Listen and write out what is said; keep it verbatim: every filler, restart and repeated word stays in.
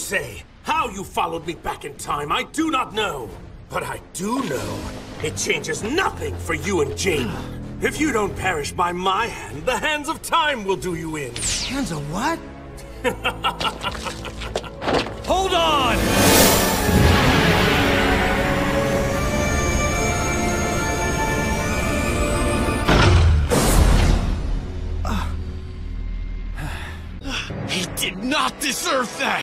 Yusei! How you followed me back in time, I do not know. But I do know it changes nothing for you and Jane. If you don't perish by my hand, the hands of time will do you in. Hands of what? Hold on! He did not deserve that!